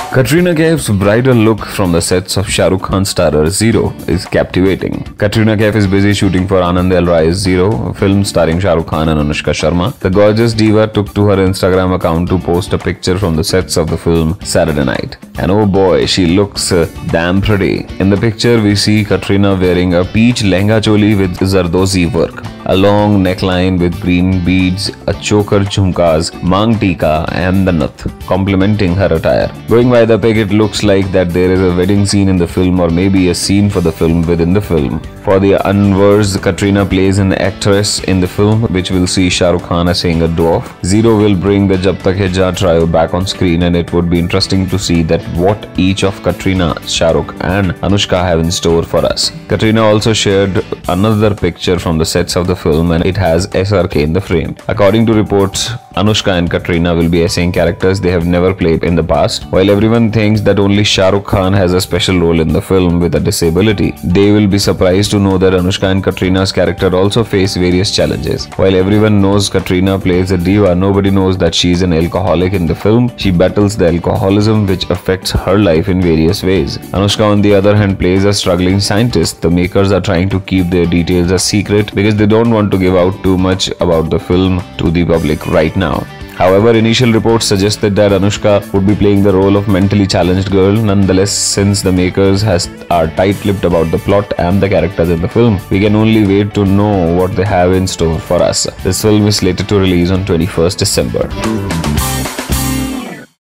Katrina Kaif's bridal look from the sets of Shah Rukh Khan's starrer Zero is captivating. Katrina Kaif is busy shooting for Anand L. Rai's Zero, a film starring Shah Rukh Khan and Anushka Sharma. The gorgeous diva took to her Instagram account to post a picture from the sets of the film Saturday night. And oh boy, she looks damn pretty. In the picture, we see Katrina wearing a peach lehenga choli with Zardozi work, a long neckline with green beads, a choker jhumkas, mang tika and the nath, complementing her attire. Going by the pic, it looks like that there is a wedding scene in the film or maybe a scene for the film within the film. For the unversed, Katrina plays an actress in the film, which will see Shah Rukh Khan as saying a dwarf. Zero will bring the Jab Tak Hai Ja trio back on screen, and it would be interesting to see that what each of Katrina, Shah Rukh and Anushka have in store for us. Katrina also shared another picture from the sets of the film, and it has SRK in the frame. According to reports, Anushka and Katrina will be essaying characters they have never played in the past. While everyone thinks that only Shah Rukh Khan has a special role in the film with a disability, they will be surprised to know that Anushka and Katrina's character also face various challenges. While everyone knows Katrina plays a diva, nobody knows that she is an alcoholic in the film. She battles the alcoholism which affects her life in various ways. Anushka, on the other hand, plays a struggling scientist. The makers are trying to keep their details a secret because they don't want to give out too much about the film to the public right now. However, initial reports suggested that Anushka would be playing the role of mentally challenged girl. Nonetheless, since the makers are tight-lipped about the plot and the characters in the film, we can only wait to know what they have in store for us. This film is slated to release on 21st December.